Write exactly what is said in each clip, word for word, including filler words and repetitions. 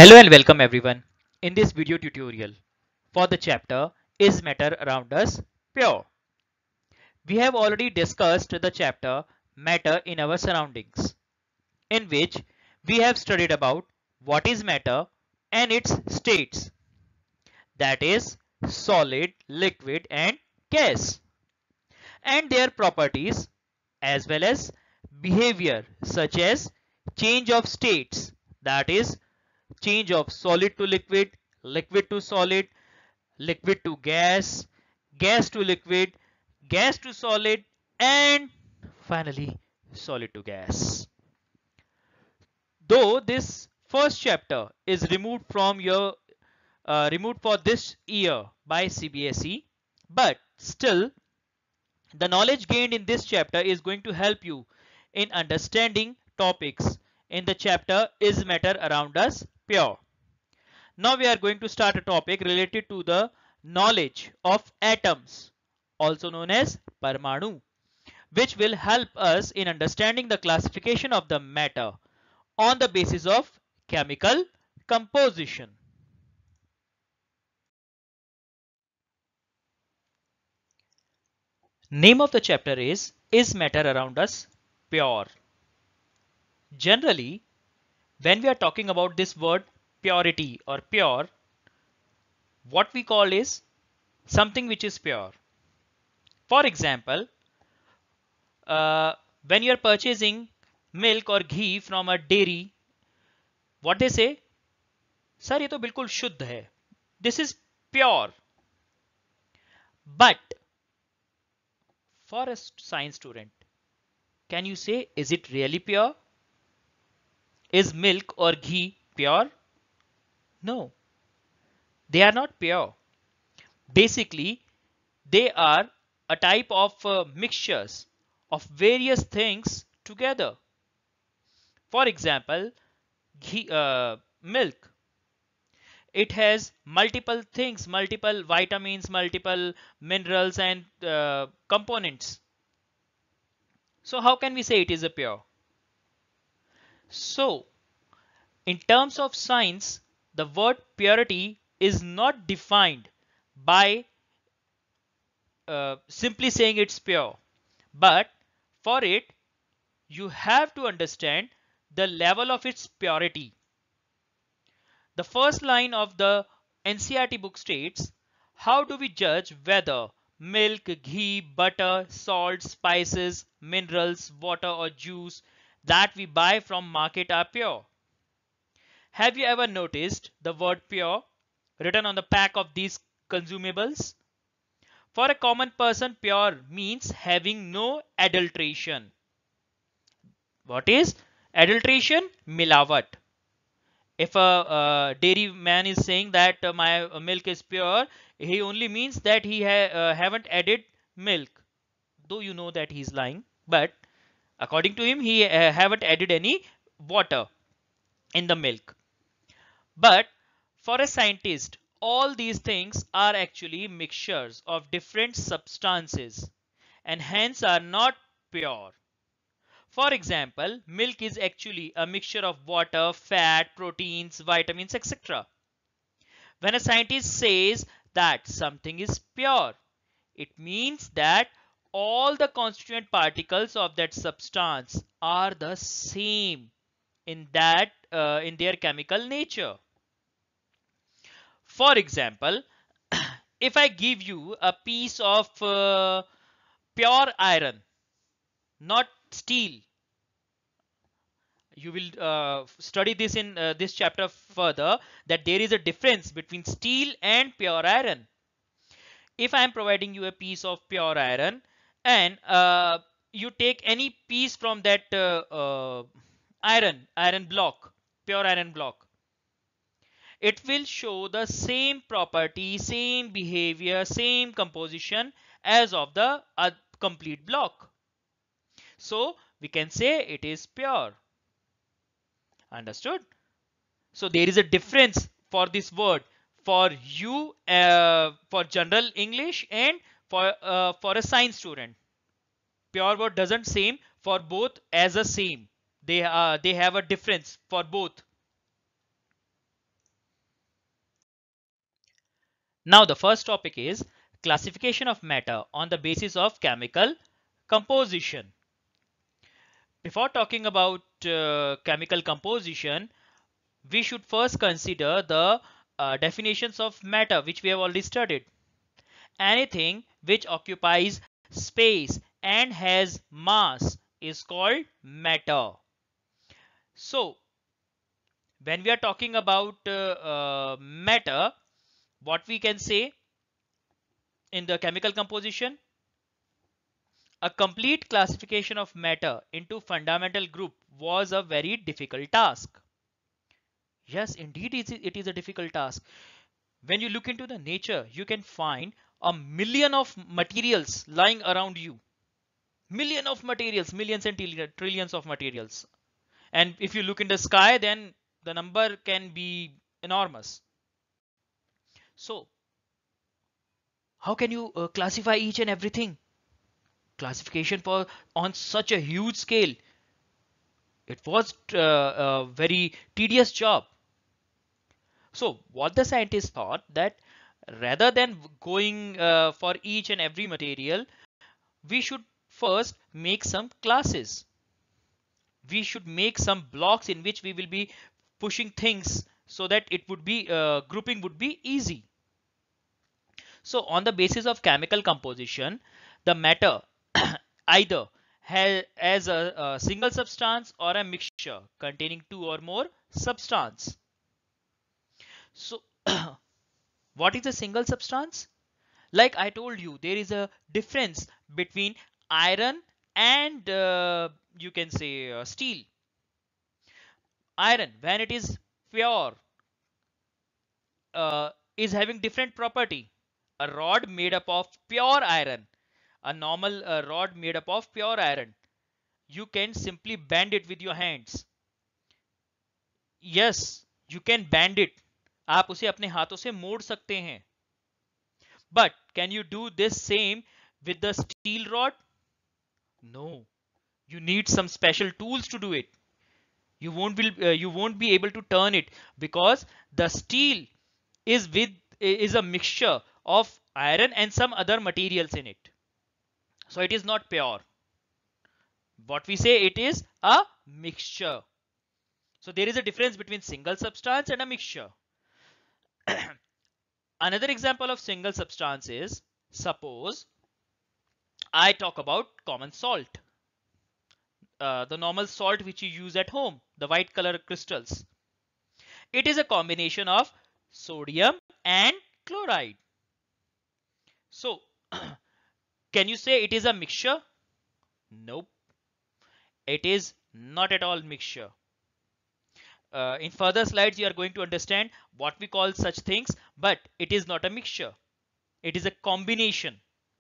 Hello and welcome everyone. In this video tutorial for the chapter Is Matter Around Us Pure? We have already discussed the chapter Matter in Our Surroundings, in which we have studied about what is matter and its states, that is solid, liquid and gas, and their properties as well as behavior such as change of states, that is change of solid to liquid, liquid to solid, liquid to gas, gas to liquid, gas to solid, and finally solid to gas. Though this first chapter is removed from your uh, removed for this year by C B S E, but still the knowledge gained in this chapter is going to help you in understanding topics in the chapter Is Matter Around Us Pure? Now we are going to start a topic related to the knowledge of atoms, also known as Parmanu, which will help us in understanding the classification of the matter on the basis of chemical composition. Name of the chapter is Is Matter Around Us Pure? Generally, when we are talking about this word purity or pure, what we call is something which is pure. For example, uh, when you are purchasing milk or ghee from a dairy, what they say, sir, ये तो बिल्कुल शुद्ध है. This is pure. But for a science student, can you say, is it really pure? Is milk or ghee pure? No, they are not pure. Basically, they are a type of uh, mixtures of various things together. For example, ghee, uh, milk. It has multiple things, multiple vitamins, multiple minerals and uh, components. So how can we say it is a pure? So in terms of science, the word purity is not defined by uh, simply saying it's pure, but for it you have to understand the level of its purity. The first line of the N C E R T book states, how do we judge whether milk, ghee, butter, salt, spices, minerals, water or juice that we buy from market are pure? Have you ever noticed the word pure written on the pack of these consumables? For a common person, pure means having no adulteration. What is adulteration? Milawat. If a uh, dairy man is saying that uh, my uh, milk is pure, he only means that he ha uh, haven't added milk, though you know that he's lying, but according to him he uh, haven't added any water in the milk. But for a scientist, all these things are actually mixtures of different substances and hence are not pure. For example, milk is actually a mixture of water, fat, proteins, vitamins, et cetera. When a scientist says that something is pure, it means that all the constituent particles of that substance are the same in that uh, in their chemical nature. For example, if I give you a piece of uh, pure iron, not steel, you will uh, study this in uh, this chapter further, that there is a difference between steel and pure iron. If I am providing you a piece of pure iron and uh, you take any piece from that uh, uh, iron iron block, pure iron block, it will show the same property, same behavior, same composition as of the uh, complete block. So we can say it is pure. Understood? So there is a difference for this word for you uh, for general English and for uh, for a science student. Pure word doesn't same for both as a same. They uh, they have a difference for both. Now the first topic is classification of matter on the basis of chemical composition. Before talking about uh, chemical composition, we should first consider the uh, definitions of matter, which we have already studied. Anything which occupies space and has mass is called matter. So when we are talking about uh, uh, matter, what we can say in the chemical composition, a complete classification of matter into fundamental group was a very difficult task. Yes, indeed it is a difficult task. When you look into the nature, you can find a million of materials lying around you. Million of materials, millions and trillions of materials. And if you look in the sky, then the number can be enormous. So how can you uh, classify each and everything? Classification for on such a huge scale, it was uh, a very tedious job. So what the scientists thought, that rather than going uh, for each and every material, we should first make some classes. We should make some blocks in which we will be pushing things so that it would be uh, grouping would be easy. So on the basis of chemical composition, the matter either has as a, a single substance or a mixture containing two or more substance. So what is a single substance? Like I told you, there is a difference between iron and uh, you can say uh, steel. Iron, when it is pure, uh, is having different property. A rod made up of pure iron, a normal uh, rod made up of pure iron, you can simply bend it with your hands. Yes, you can bend it. आप उसे अपने हाथों से मोड़ सकते हैं. But can you do this same with the steel rod? No. You need some special tools to do it. You won't be uh, you won't be able to turn it, because the steel is with is a mixture of iron and some other materials in it. So it is not pure. What we say, it is a mixture. So there is a difference between single substance and a mixture. Another example of single substance is, suppose I talk about common salt. Uh, the normal salt which you use at home, the white color crystals. It is a combination of sodium and chloride. So can you say it is a mixture? Nope. It is not at all mixture. Uh, in further slides, you are going to understand what we call such things, but it is not a mixture. It is a combination.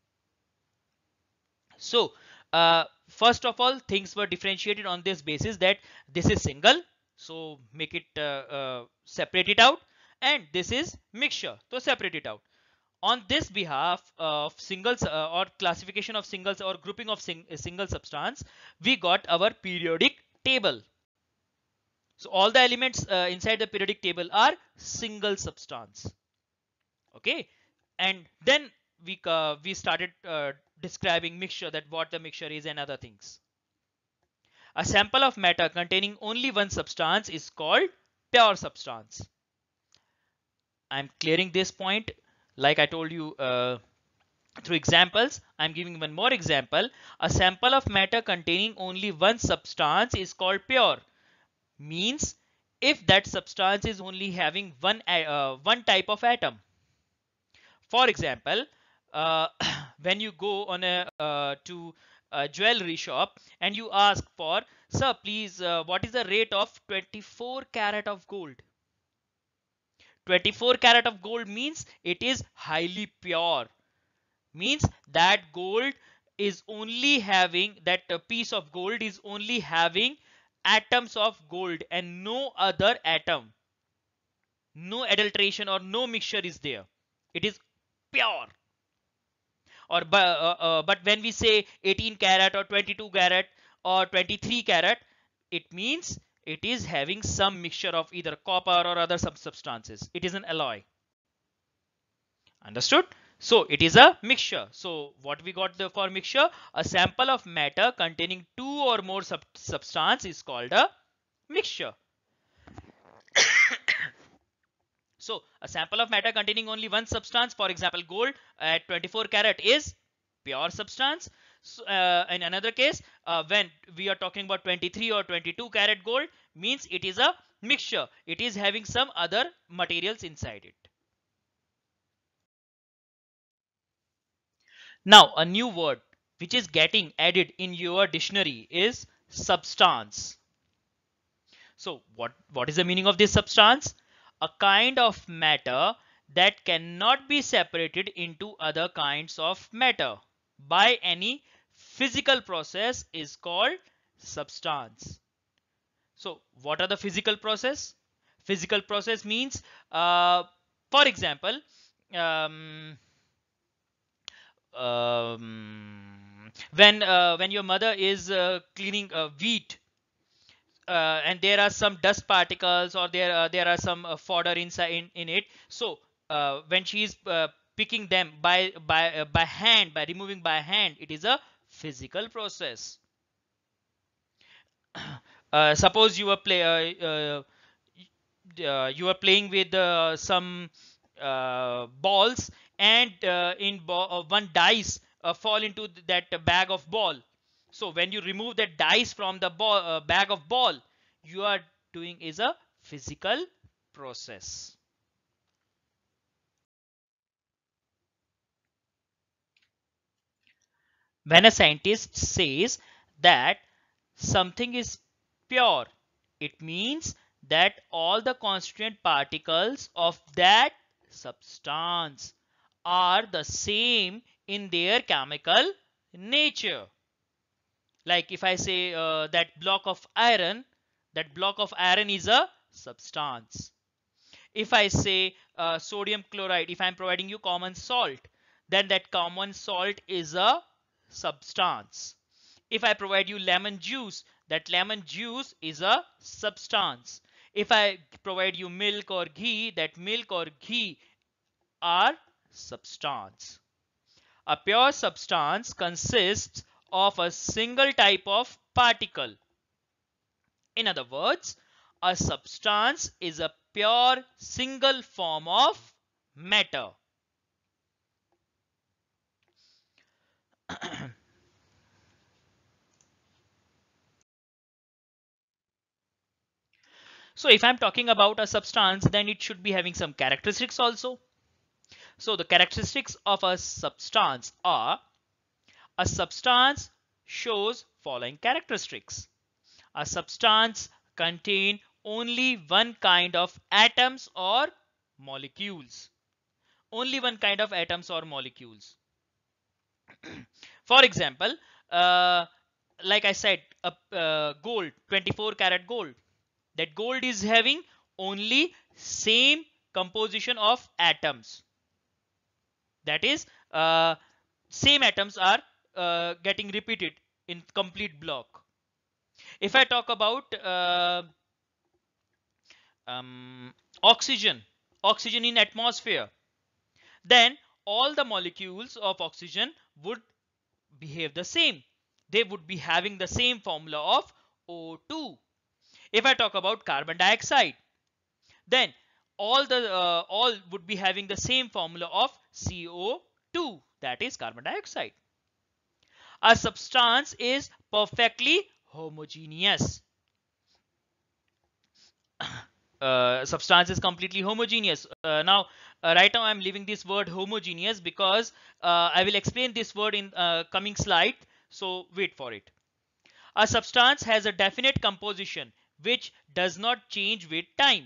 So uh, first of all, things were differentiated on this basis, that this is single, so make it uh, uh, separate it out, and this is mixture, so separate it out. On this behalf of singles uh, or classification of singles or grouping of sing single substance, we got our periodic table. So all the elements uh, inside the periodic table are single substance. Okay, and then we uh, we started uh, describing mixture, that what the mixture is and other things. A sample of matter containing only one substance is called pure substance. I'm clearing this point, like I told you uh, through examples. I'm giving one more example. A sample of matter containing only one substance is called pure. Means if that substance is only having one uh, one type of atom. For example, uh, when you go on a uh, to a jewelry shop and you ask for, sir, please, uh, what is the rate of twenty-four karat of gold? twenty-four karat of gold means it is highly pure. Means that gold is only having, that piece of gold is only having atoms of gold and no other atom. No adulteration or no mixture is there. It is pure. Or uh, uh, but when we say eighteen karat or twenty-two karat or twenty-three karat, it means it is having some mixture of either copper or other sub substances. It is an alloy. Understood? So it is a mixture. So what we got the for mixture? A sample of matter containing two or more sub substance is called a mixture. So a sample of matter containing only one substance, for example gold at twenty-four carat, is pure substance. So, uh, in another case, uh, when we are talking about twenty-three or twenty-two carat gold, means it is a mixture. It is having some other materials inside it. Now a new word which is getting added in your dictionary is substance. So what, what is the meaning of this substance? A kind of matter that cannot be separated into other kinds of matter by any physical process is called substance. So what are the physical process? Physical process means, uh, for example, um, um, when uh, when your mother is uh, cleaning uh, wheat, uh, and there are some dust particles, or there uh, there are some uh, fodder inside in, in it. So uh, when she is uh, picking them by by uh, by hand, by removing by hand, it is a physical process. Uh, suppose you are play uh, uh, uh, you are playing with uh, some uh, balls, and uh, in uh, one dice uh, fall into th- that bag of ball. So when you remove that dice from the ball, uh, bag of ball, you are doing is a physical process. When a scientist says that something is pure, it means that all the constituent particles of that substance are the same in their chemical nature. Like if I say uh, that block of iron, that block of iron is a substance. If I say uh, sodium chloride, if I'm providing you common salt, then that common salt is a substance. If I provide you lemon juice, that lemon juice is a substance. If I provide you milk or ghee, that milk or ghee are substance. A pure substance consists of a single type of particle. In other words, a substance is a pure single form of matter. So if I'm talking about a substance, then it should be having some characteristics also. So the characteristics of a substance are: a substance shows following characteristics. A substance contain only one kind of atoms or molecules. Only one kind of atoms or molecules. For example, uh, like I said, a uh, gold, twenty-four karat gold. That gold is having only same composition of atoms. That is, uh, same atoms are uh, getting repeated in complete block. If I talk about uh, um, oxygen, oxygen in atmosphere, then all the molecules of oxygen would behave the same. They would be having the same formula of O two. If I talk about carbon dioxide, then all the uh, all would be having the same formula of C O two, that is carbon dioxide. A substance is perfectly homogeneous. Uh, substance is completely homogeneous. Uh, now, uh, right now I'm leaving this word homogeneous because uh, I will explain this word in uh, coming slide. So wait for it. A substance has a definite composition which does not change with time.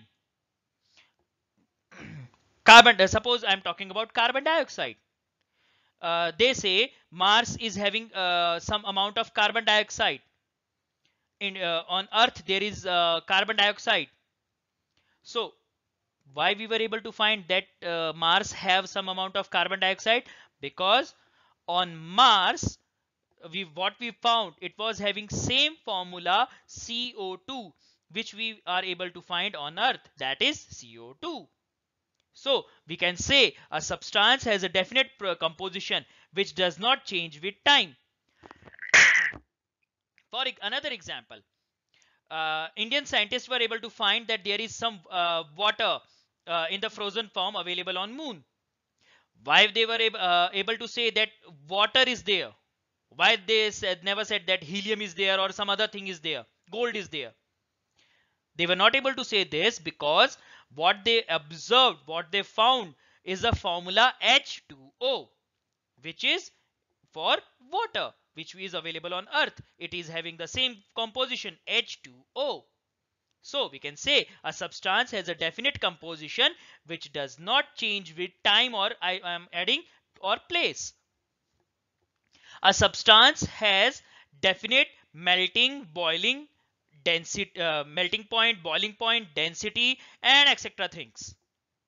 Carbon, uh, suppose I'm talking about carbon dioxide. Uh, they say Mars is having uh, some amount of carbon dioxide. In uh, on Earth there is uh, carbon dioxide. So why we were able to find that uh, Mars have some amount of carbon dioxide? Because on Mars, we what we found, it was having same formula C O two, which we are able to find on Earth, that is C O two. So we can say a substance has a definite composition which does not change with time. For another example, uh, Indian scientists were able to find that there is some uh, water uh, in the frozen form available on moon. Why they were ab uh, able to say that water is there? Why they said, never said that helium is there or some other thing is there, gold is there? They were not able to say this because what they observed, what they found is the formula H two O, which is for water, which is available on earth. It is having the same composition, H two O. So we can say a substance has a definite composition which does not change with time, or I am adding, or place. A substance has definite melting, boiling, density, uh, melting point, boiling point, density, and et cetera things.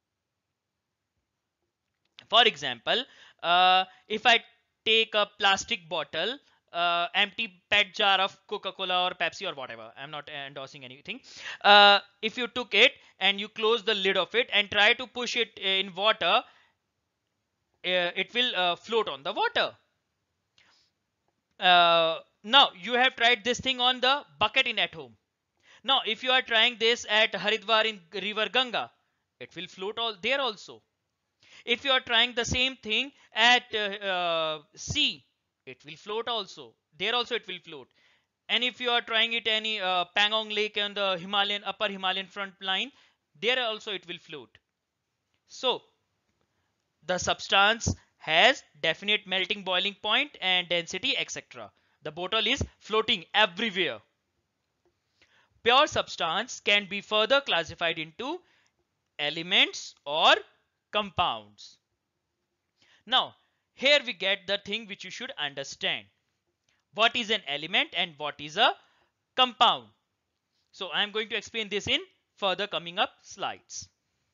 For example, uh, if I take a plastic bottle, uh, empty pet jar of Coca-Cola or Pepsi or whatever, I'm not endorsing anything. Uh, if you took it and you close the lid of it and try to push it in water, uh, it will uh, float on the water. Uh, now you have tried this thing on the bucket in at home. Now if you are trying this at Haridwar in river Ganga, it will float all there also. If you are trying the same thing at uh, uh, sea, it will float also. There also it will float. And if you are trying it any uh, Pangong Lake on the Himalayan, upper Himalayan front line, there also it will float. So the substance has definite melting, boiling point and density, et cetera. The bottle is floating everywhere. Pure substance can be further classified into elements or compounds. Now, here we get the thing which you should understand. What is an element and what is a compound? So I am going to explain this in further coming up slides.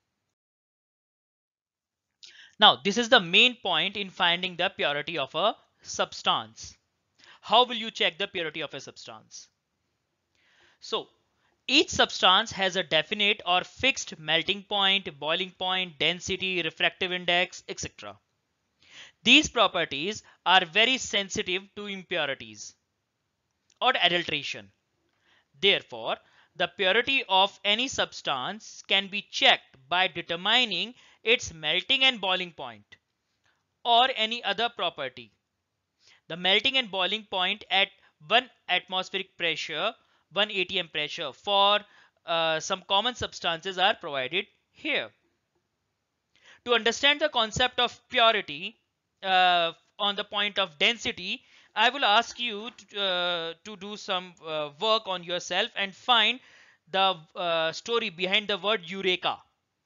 Now, this is the main point in finding the purity of a substance. How will you check the purity of a substance? So, each substance has a definite or fixed melting point, boiling point, density, refractive index, et cetera. These properties are very sensitive to impurities or adulteration. Therefore, the purity of any substance can be checked by determining its melting and boiling point or any other property. The melting and boiling point at one atmospheric pressure, one A T M pressure for uh, some common substances are provided here. To understand the concept of purity uh, on the point of density, I will ask you to, uh, to do some uh, work on yourself and find the uh, story behind the word Eureka.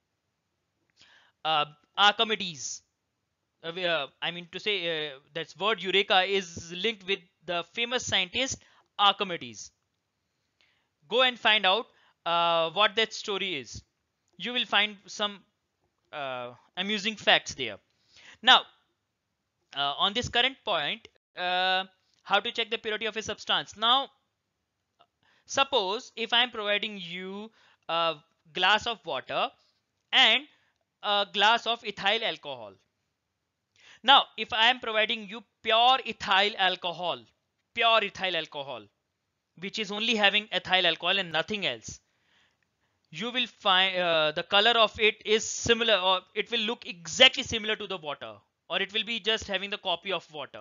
Uh, Archimedes, uh, uh, I mean to say uh, that word Eureka is linked with the famous scientist Archimedes. Go and find out uh, what that story is. You will find some uh, amusing facts there. Now, uh, on this current point, uh, how to check the purity of a substance. Now, suppose if I am providing you a glass of water and a glass of ethyl alcohol. Now, if I am providing you pure ethyl alcohol, pure ethyl alcohol, which is only having ethyl alcohol and nothing else, you will find uh, the color of it is similar, or it will look exactly similar to the water, or it will be just having the copy of water.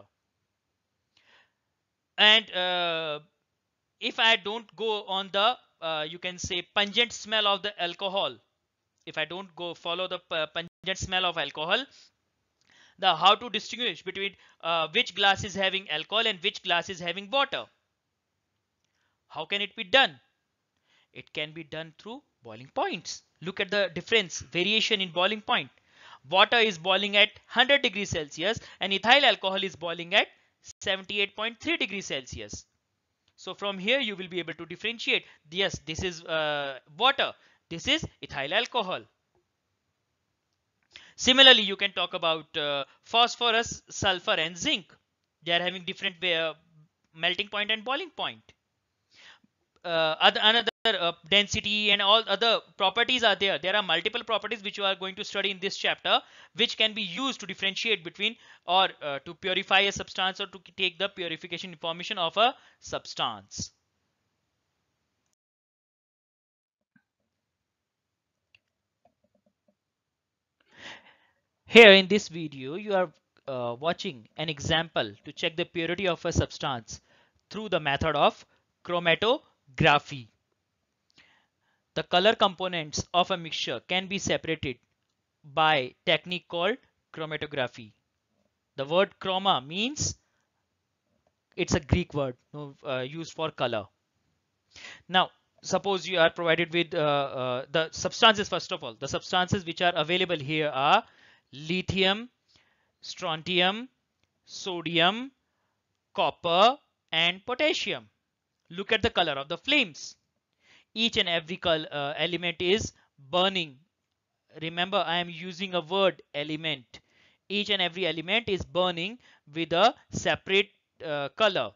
And uh, if I don't go on the uh, you can say pungent smell of the alcohol, if I don't go follow the pungent smell of alcohol, the how to distinguish between uh, which glass is having alcohol and which glass is having water. How can it be done? It can be done through boiling points. Look at the difference, variation in boiling point. Water is boiling at one hundred degrees Celsius and ethyl alcohol is boiling at seventy-eight point three degrees Celsius. So from here you will be able to differentiate. Yes, this is uh, water. This is ethyl alcohol. Similarly, you can talk about uh, phosphorus, sulfur and zinc. They are having different uh, melting point and boiling point. uh, other another uh, density and all other properties are there. There are multiple properties which you are going to study in this chapter, which can be used to differentiate between or uh, to purify a substance or to take the purification information of a substance. Here in this video, you are uh, watching an example to check the purity of a substance through the method of chromatography. The color components of a mixture can be separated by technique called chromatography. The word chroma means it's a Greek word uh, used for color. Now, suppose you are provided with uh, uh, the substances. First of all, the substances which are available here are lithium, strontium, sodium, copper, and potassium. Look at the color of the flames. Each and every uh, element is burning. Remember, I am using a word element. Each and every element is burning with a separate uh, color.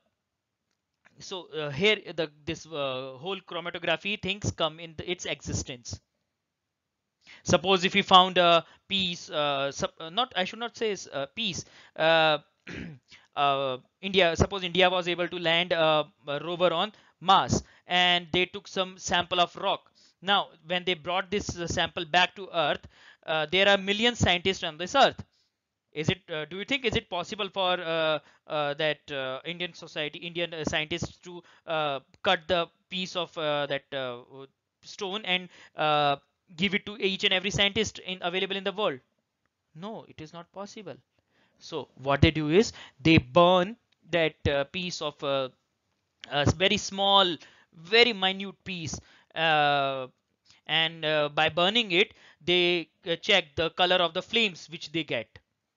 So uh, here the this uh, whole chromatography things come in the, its existence. Suppose if we found a piece, uh, sub, uh, not I should not say uh, piece. Uh, uh, India, suppose India was able to land a, a rover on Mars, and they took some sample of rock. Now, when they brought this uh, sample back to Earth, uh, there are million scientists on this Earth. Is it? Uh, do you think is it possible for uh, uh, that uh, Indian society, Indian uh, scientists to uh, cut the piece of uh, that uh, stone and uh, give it to each and every scientist in available in the world? No, it is not possible. So what they do is they burn that uh, piece of uh, a very small, very minute piece, uh, and uh, by burning it, they uh, check the color of the flames which they get.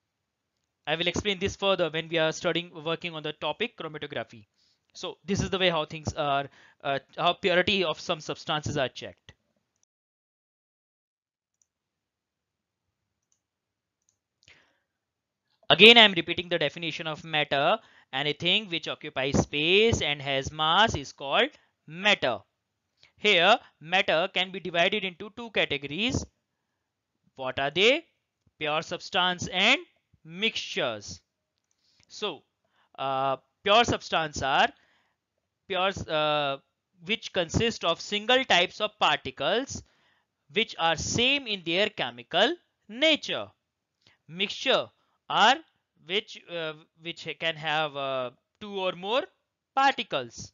I will explain this further when we are studying working on the topic chromatography. So this is the way how things are, uh, how purity of some substances are checked. Again, I am repeating the definition of matter. Anything which occupies space and has mass is called matter. Here, matter can be divided into two categories. What are they? Pure substance and mixtures. So, uh, pure substance are pure uh, which consist of single types of particles which are same in their chemical nature. Mixture are which uh, which can have uh, two or more particles.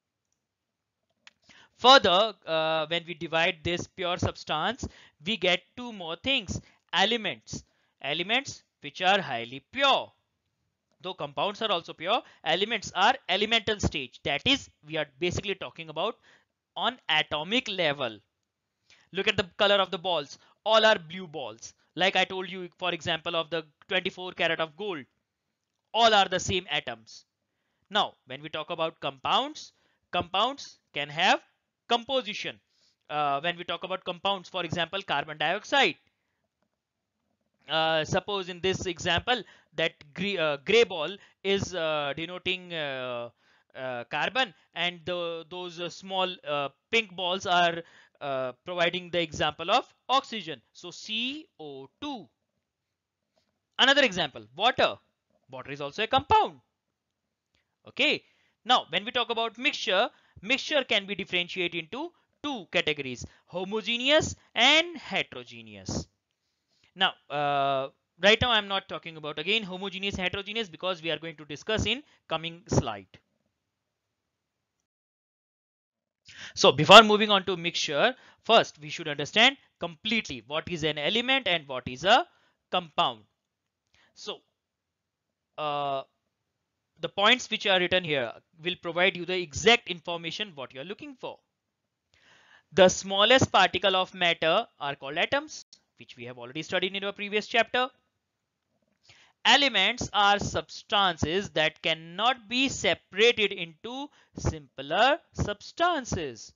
Further, uh, when we divide this pure substance, we get two more things: elements. Elements which are highly pure. Though compounds are also pure, elements are elemental stage. That is, we are basically talking about on atomic level. Look at the color of the balls. All are blue balls. Like I told you, for example, of the twenty-four karat of gold. All are the same atoms. Now, when we talk about compounds, compounds can have composition. Uh, when we talk about compounds, for example, carbon dioxide. Uh, suppose in this example that gray, uh, gray ball is uh, denoting uh, uh, carbon, and the, those uh, small uh, pink balls are uh, providing the example of oxygen. So C O two. Another example, water. Water is also a compound. Okay. Now, when we talk about mixture, mixture can be differentiated into two categories: homogeneous and heterogeneous. Now, uh, right now I'm not talking about again homogeneous, heterogeneous, because we are going to discuss in coming slide. So before moving on to mixture, first we should understand completely what is an element and what is a compound. So uh, the points which are written here will provide you the exact information what you are looking for. The smallest particle of matter are called atoms, which we have already studied in our previous chapter. Elements are substances that cannot be separated into simpler substances.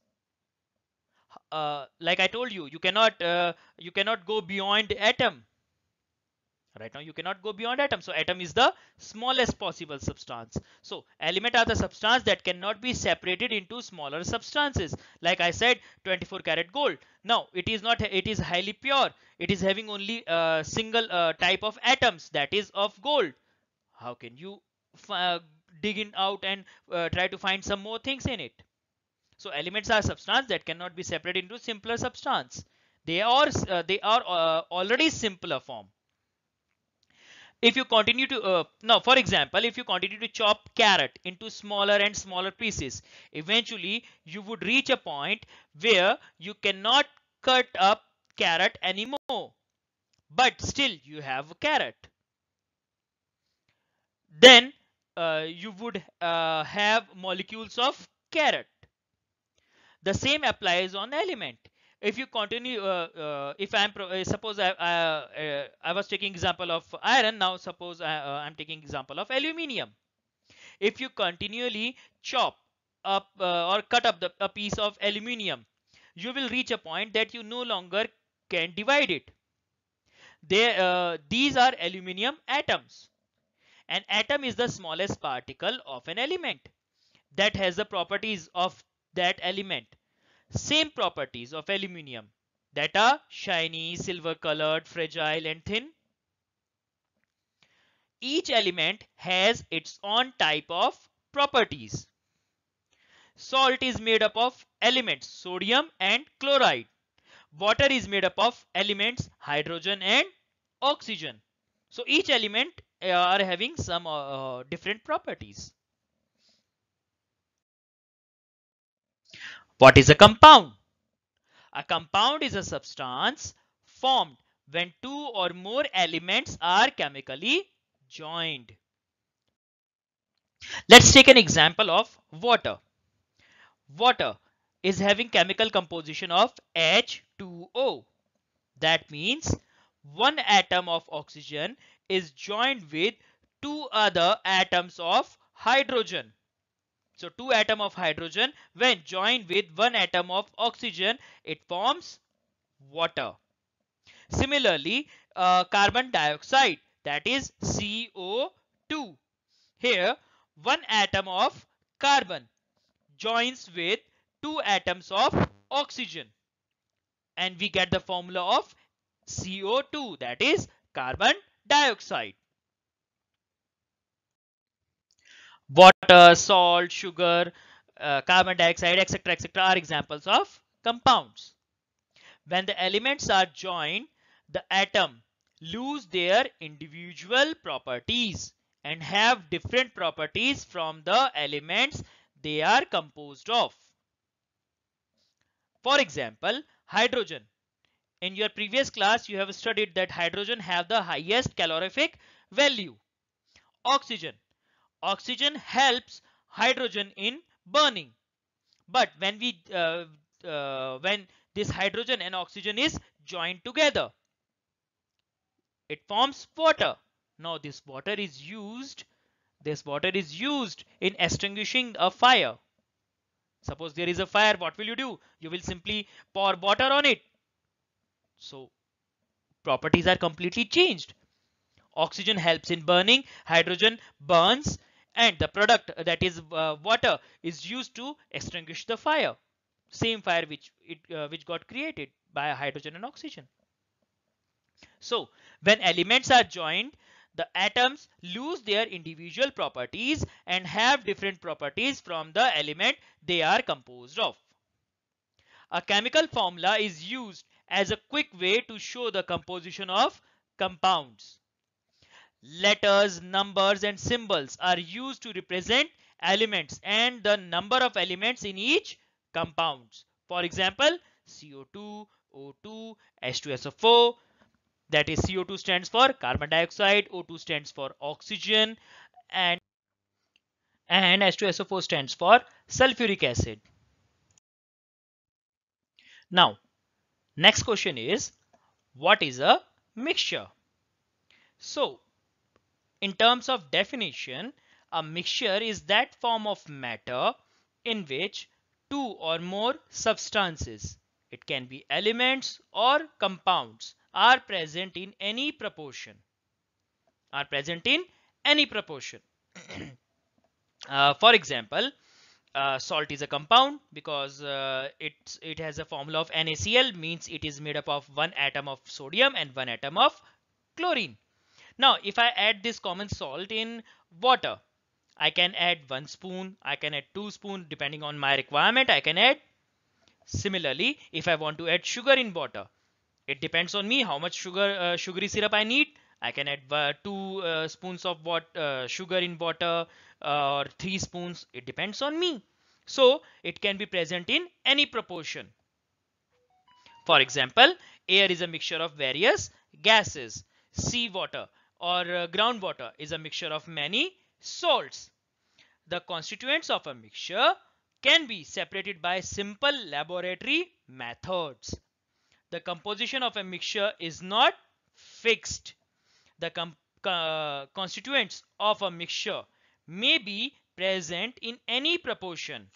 Uh, like I told you, you cannot uh, you cannot go beyond the atom. Right now you cannot go beyond atom. So atom is the smallest possible substance. So element are the substance that cannot be separated into smaller substances. Like I said, twenty-four karat gold. Now it is not, it is highly pure. It is having only a single uh, type of atoms, that is of gold. How can you uh, dig in out and uh, try to find some more things in it? So elements are substance that cannot be separated into simpler substance. They are uh, they are uh, already simpler form. If you continue to uh, now, for example, if you continue to chop carrot into smaller and smaller pieces, eventually you would reach a point where you cannot cut up carrot anymore, but still you have a carrot. Then uh, you would uh, have molecules of carrot. The same applies on element. If you continue, uh, uh, if I'm uh, suppose I, uh, I was taking example of iron, now suppose I, uh, I'm taking example of aluminium. If you continually chop up uh, or cut up the, a piece of aluminium, you will reach a point that you no longer can divide it. They, uh, these are aluminium atoms. An atom is the smallest particle of an element that has the properties of that element. Same properties of aluminium, that are shiny, silver colored, fragile and thin. Each element has its own type of properties. Salt is made up of elements sodium and chloride. Water is made up of elements hydrogen and oxygen. So each element uh, are having some uh, different properties. What is a compound? A compound is a substance formed when two or more elements are chemically joined. Let's take an example of water. Water is having chemical composition of H two O. That means one atom of oxygen is joined with two other atoms of hydrogen. So two atom of hydrogen when joined with one atom of oxygen, it forms water. Similarly, uh, carbon dioxide, that is C O two. Here one atom of carbon joins with two atoms of oxygen and we get the formula of C O two, that is carbon dioxide. Water, salt, sugar, uh, carbon dioxide, etc., etc., are examples of compounds. When the elements are joined, the atom lose their individual properties and have different properties from the elements they are composed of. For example, hydrogen. In your previous class, you have studied that hydrogen have the highest calorific value. Oxygen. Oxygen helps hydrogen in burning. But when we uh, uh, when this hydrogen and oxygen is joined together, it forms water. Now this water is used this water is used in extinguishing a fire. Suppose there is a fire, what will you do? You will simply pour water on it. So properties are completely changed. Oxygen helps in burning, hydrogen burns, and the product, that is uh, water, is used to extinguish the fire. Same fire which it uh, which got created by hydrogen and oxygen. So when elements are joined, the atoms lose their individual properties and have different properties from the element they are composed of. A chemical formula is used as a quick way to show the composition of compounds. Letters, numbers and symbols are used to represent elements and the number of elements in each compounds. For example, C O two, O two, H two S O four, that is C O two stands for carbon dioxide, O two stands for oxygen, and, and H two S O four stands for sulfuric acid. Now, next question is, what is a mixture? So, in terms of definition, a mixture is that form of matter in which two or more substances, it can be elements or compounds, are present in any proportion. are present in any proportion. Uh, for example, uh, salt is a compound because uh, it it has a formula of NaCl, means it is made up of one atom of sodium and one atom of chlorine. Now, if I add this common salt in water, I can add one spoon, I can add two spoon depending on my requirement. I can add. Similarly, if I want to add sugar in water, it depends on me how much sugar uh, sugary syrup I need. I can add uh, two uh, spoons of what uh, sugar in water uh, or three spoons. It depends on me. So it can be present in any proportion. For example, air is a mixture of various gases. Seawater or uh, groundwater is a mixture of many salts. The constituents of a mixture can be separated by simple laboratory methods. The composition of a mixture is not fixed. The com uh, constituents of a mixture may be present in any proportion.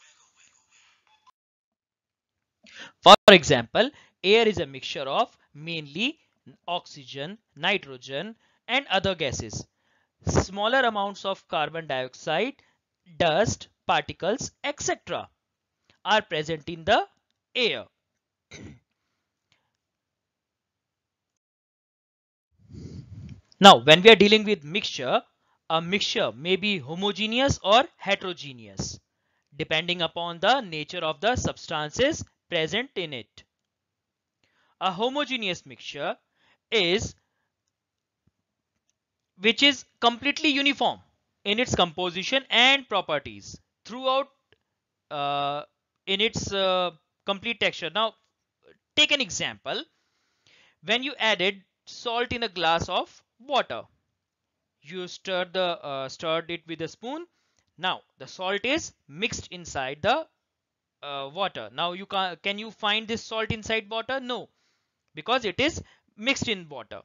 For example, air is a mixture of mainly oxygen, nitrogen, and other gases. Smaller amounts of carbon dioxide, dust, particles, et cetera are present in the air. Now, when we are dealing with mixture, a mixture may be homogeneous or heterogeneous, depending upon the nature of the substances present in it. A homogeneous mixture is which is completely uniform in its composition and properties throughout uh, in its uh, complete texture. Now, take an example. When you added salt in a glass of water, you stir the uh, stirred it with a spoon. Now the salt is mixed inside the uh, water. Now you can can you find this salt inside water? No, because it is mixed in water.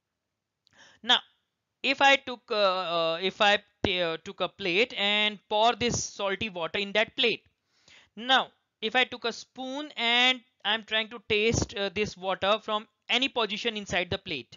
Now if I took uh, uh, if I uh, took a plate and pour this salty water in that plate. Now if I took a spoon and I'm trying to taste uh, this water from any position inside the plate,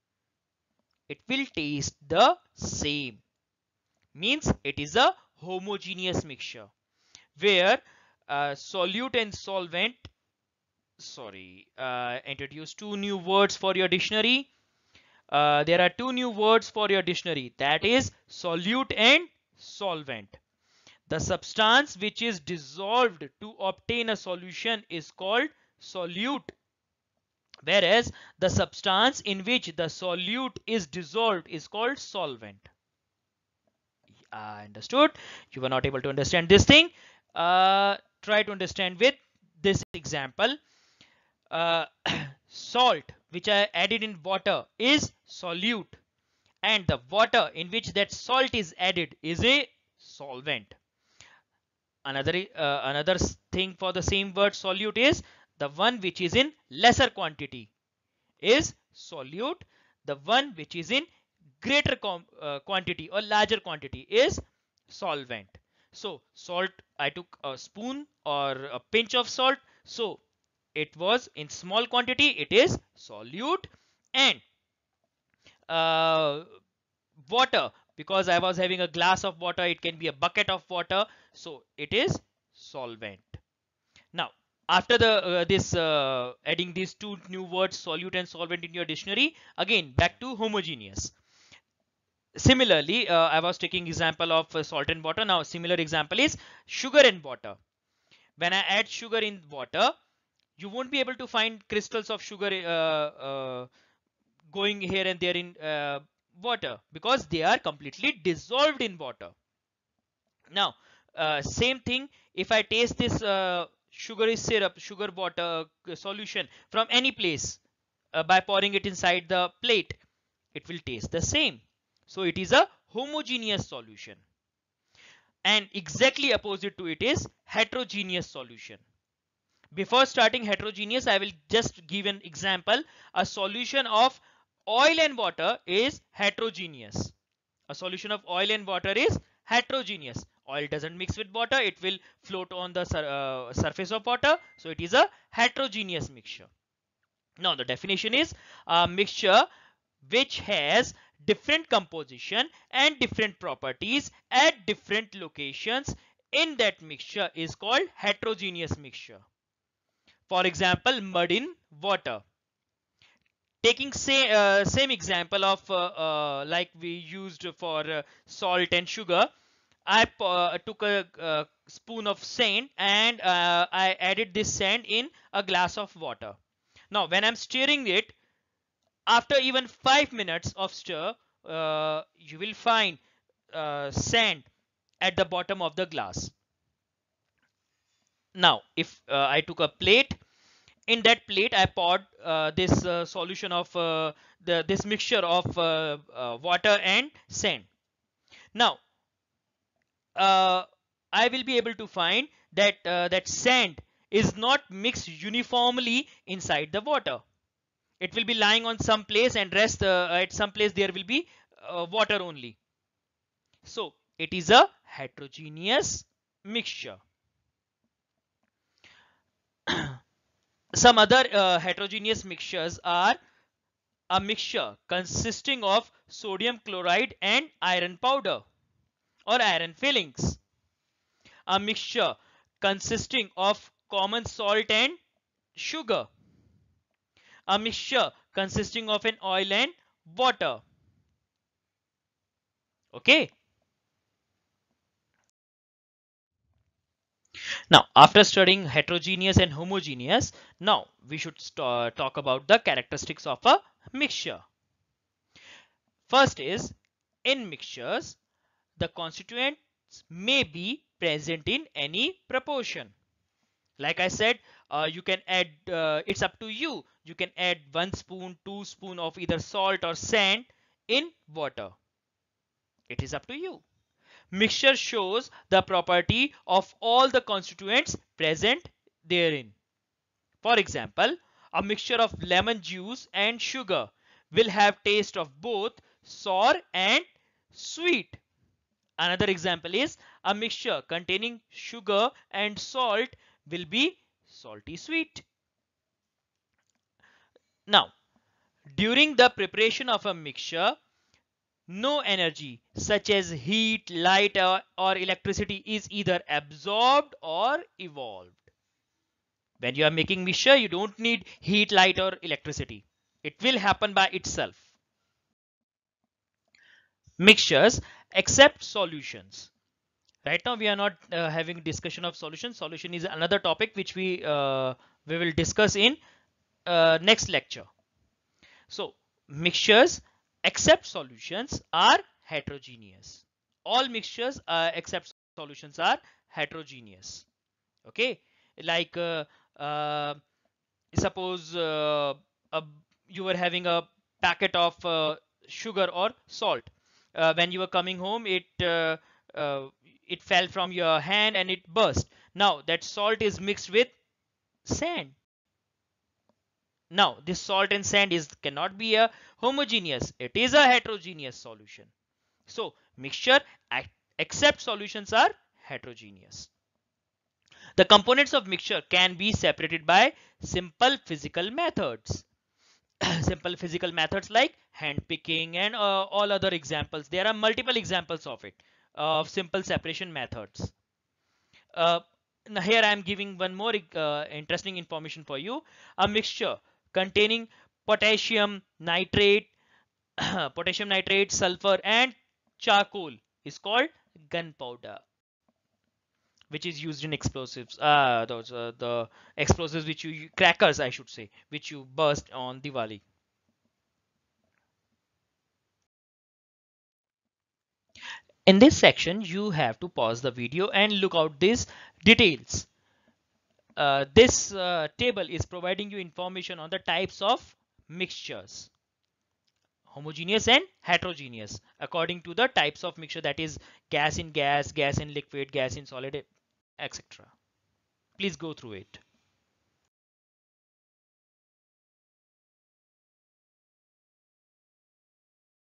it will taste the same. Means it is a homogeneous mixture where uh, solute and solvent, sorry, uh, introduce two new words for your dictionary. Uh, there are two new words for your dictionary, that is solute and solvent. The substance which is dissolved to obtain a solution is called solute, whereas the substance in which the solute is dissolved is called solvent. Uh, understood? You were not able to understand this thing. Uh, try to understand with this example. Uh, salt which I added in water is solute, and the water in which that salt is added is a solvent. Another uh, another thing for the same word solute is the one which is in lesser quantity is solute. The one which is in greater uh, quantity or larger quantity is solvent. So salt, I took a spoon or a pinch of salt, so it was in small quantity, it is solute. And uh, water, because I was having a glass of water, it can be a bucket of water, so it is solvent. Now after the uh, this uh, adding these two new words solute and solvent in your dictionary, again back to homogeneous. Similarly, uh, I was taking example of uh, salt and water. Now similar example is sugar and water. When I add sugar in water, you won't be able to find crystals of sugar uh, uh, going here and there in uh, water, because they are completely dissolved in water. Now uh, same thing, if I taste this uh, sugary syrup, sugar water uh, solution from any place uh, by pouring it inside the plate, it will taste the same. So it is a homogeneous solution. And exactly opposite to it is heterogeneous solution. Before starting heterogeneous, I will just give an example. A solution of oil and water is heterogeneous. A solution of oil and water is heterogeneous. Oil doesn't mix with water, it will float on the sur uh, surface of water, so it is a heterogeneous mixture. Now the definition is a mixture which has different composition and different properties at different locations in that mixture is called heterogeneous mixture. For example, mud in water. Taking say, uh, same example of uh, uh, like we used for uh, salt and sugar, I uh, took a uh, spoon of sand and uh, I added this sand in a glass of water. Now when I'm stirring it, after even five minutes of stir, uh, you will find uh, sand at the bottom of the glass. Now if uh, I took a plate, in that plate I poured uh, this uh, solution of uh, the this mixture of uh, uh, water and sand. Now uh, I will be able to find that uh, that sand is not mixed uniformly inside the water. It will be lying on some place and rest uh, at some place there will be uh, water only. So it is a heterogeneous mixture. Some other uh, heterogeneous mixtures are a mixture consisting of sodium chloride and iron powder or iron fillings. A mixture consisting of common salt and sugar. A mixture consisting of an oil and water. Okay. Now, after studying heterogeneous and homogeneous, now we should talk about the characteristics of a mixture. First is, in mixtures, the constituents may be present in any proportion. Like I said, uh, you can add, uh, it's up to you. You can add one spoon, two spoon of either salt or sand in water. It is up to you. Mixture shows the property of all the constituents present therein. For example, a mixture of lemon juice and sugar will have taste of both sour and sweet. Another example is a mixture containing sugar and salt will be salty sweet. Now, during the preparation of a mixture, no energy such as heat, light or, or electricity is either absorbed or evolved. When you are making mixture, you don't need heat, light or electricity. It will happen by itself. Mixtures accept solutions. Right now we are not uh, having discussion of solution. Solution is another topic which we uh, we will discuss in uh, next lecture. So mixtures except solutions are heterogeneous. All mixtures uh, except solutions are heterogeneous. Okay, like uh, uh, suppose uh, a, you were having a packet of uh, sugar or salt. Uh, when you were coming home, it uh, uh, it fell from your hand and it burst. Now that salt is mixed with sand. Now this salt and sand is cannot be a homogeneous. It is a heterogeneous solution. So mixture except solutions are heterogeneous. The components of mixture can be separated by simple physical methods. Simple physical methods like hand picking and uh, all other examples. There are multiple examples of it, of simple separation methods. Uh, here I am giving one more uh, interesting information for you. A mixture containing potassium nitrate, potassium nitrate, sulfur and charcoal is called gunpowder, which is used in explosives. Uh, those uh, the explosives which you crackers, I should say, which you burst on Diwali. In this section, you have to pause the video and look out these details. Uh, this uh, table is providing you information on the types of mixtures, homogeneous and heterogeneous, according to the types of mixture, that is gas in gas, gas in liquid, gas in solid, et cetera. Please go through it.